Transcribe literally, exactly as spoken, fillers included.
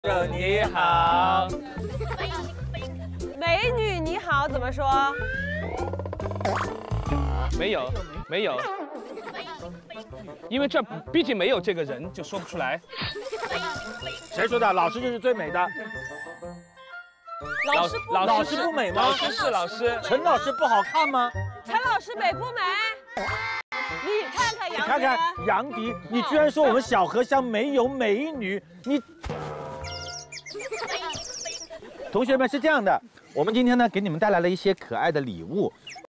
你好， 美女你好怎么说？ 没有，没有，因为这毕竟没有这个人，就说不出来。 谁说的？老师就是最美的。 老师不老师不美吗？ 老师是老师。 陈老师不好看吗？ 陈老师美不美？你看看杨迪， 你看看杨迪，你居然说我们小荷香没有美女，你。同学们是这样的，我们今天呢给你们带来了一些可爱的礼物。